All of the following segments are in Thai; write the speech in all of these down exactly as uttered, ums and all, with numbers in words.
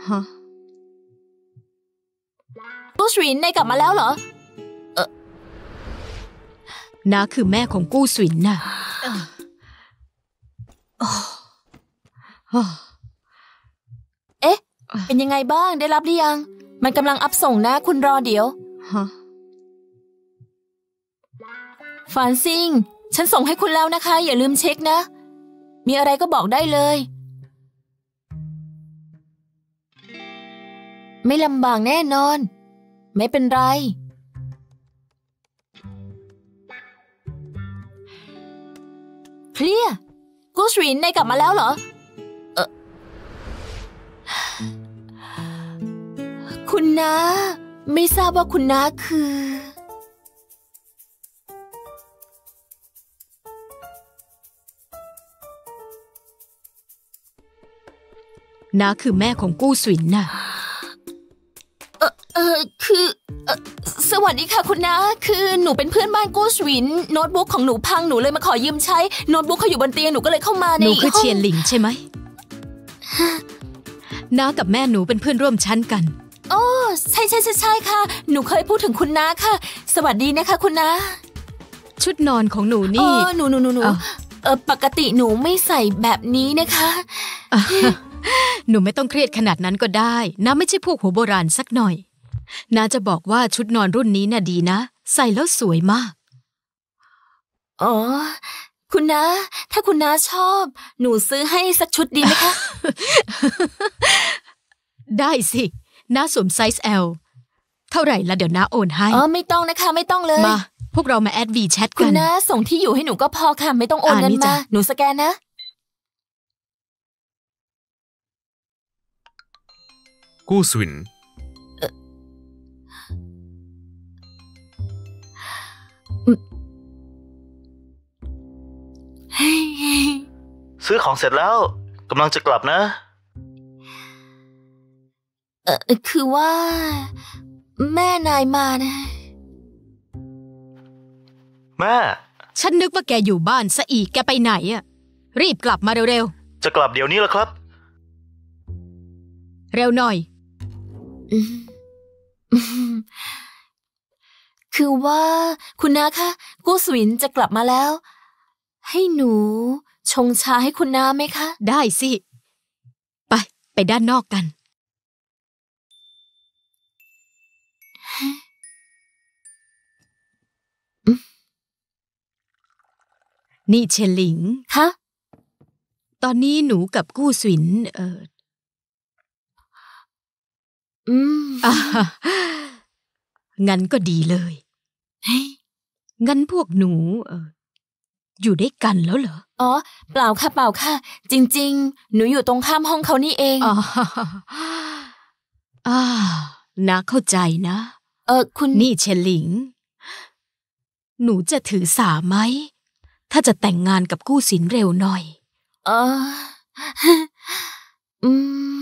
ฮะกู้สวินนายกลับมาแล้วเหรอเออน้าคือแม่ของกู้สวินน่ะเอ๊ะเป็นยังไงบ้างได้รับหรือยังมันกำลังอัพส่งนะคุณรอเดี๋ยวฮะฟานซิงฉันส่งให้คุณแล้วนะคะอย่าลืมเช็คนะมีอะไรก็บอกได้เลยไม่ลำบากแน่นอนไม่เป็นไรเคลียร์กูสวินนายกลับมาแล้วเหรอเออคุณน้าไม่ทราบว่าคุณน้าคือน้าคือแม่ของกู้สวินน่ะเออเออคือเออสวัสดีค่ะคุณน้าคือหนูเป็นเพื่อนบ้านกู้สวินโน้ตบุ๊กของหนูพังหนูเลยมาขอยืมใช้โน้ตบุ๊กเขาอยู่บนเตียงหนูก็เลยเข้ามาในหนูคือเชียนหลิงใช่ไหมน้ากับแม่หนูเป็นเพื่อนร่วมชั้นกันโอ้ใช่ใช่ใช่ใช่ค่ะหนูเคยพูดถึงคุณน้าค่ะสวัสดีนะคะคุณน้าชุดนอนของหนูนี่เออหนูหนูหนูหนูเออปกติหนูไม่ใส่แบบนี้นะคะหนูไม่ต้องเครียดขนาดนั้นก็ได้น้าไม่ใช่พวกหัวโบราณสักหน่อยน้าจะบอกว่าชุดนอนรุ่นนี้น่ะดีนะใส่แล้วสวยมากอ๋อคุณน้าถ้าคุณน้าชอบหนูซื้อให้สักชุดดีไหมคะได้สิน้าสวมไซส์ แอล เท่าไหร่ละเดี๋ยวน้าโอนให้อ๋อไม่ต้องนะคะไม่ต้องเลยมาพวกเรามาแอดวีแชทกันคุณน้าส่งที่อยู่ให้หนูก็พอค่ะไม่ต้องโอนเงินมาหนูสแกนนะกู้สวินซื้อของเสร็จแล้วกำลังจะกลับนะเออคือว่าแม่นายมานะแม่ฉันนึกว่าแกอยู่บ้านซะอีกแกไปไหนอะรีบกลับมาเร็วๆจะกลับเดี๋ยวนี้แล้วครับเร็วหน่อยคือว่าคุณน้าคะกู้สวินจะกลับมาแล้วให้หนูชงชาให้คุณน้าไหมคะได้สิไปไปด้านนอกกันนี่เชนหลิงคะตอนนี้หนูกับกู้สวินเอออืมงั้นก็ดีเลยงั้นพวกหนูเอออยู่ด้วยกันแล้วเหรออ๋อเปล่าค่ะเปล่าค่ะจริงๆหนูอยู่ตรงข้ามห้องเขานี่เองอ๋ออ่าน้าเข้าใจนะเออคุณนี่เชนหลิงหนูจะถือสาไหมถ้าจะแต่งงานกับกู้สินเร็วหน่อยเอออืม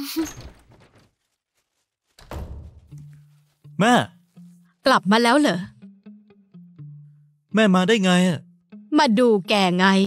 แม่กลับมาแล้วเหรอแม่มาได้ไงอะมาดูแกไง